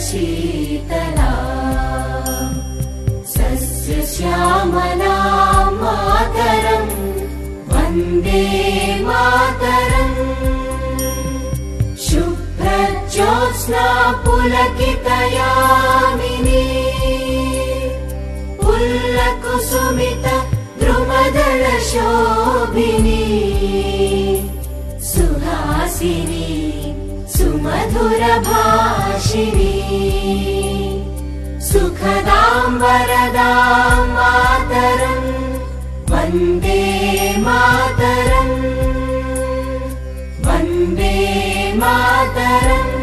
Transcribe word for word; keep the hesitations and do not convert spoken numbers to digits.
शीतला सस्यश्यामला मातरम् वन्दे मातरम् शुभ्रज्योत्स्ना पुलकितयामिनी पुल्लकुसुमित द्रुमदलशोभिनी सुहासिनी सुमधुरभाषिणी सुखदां वरदां मातरम् वन्दे मातरम् वन्दे मातरम्।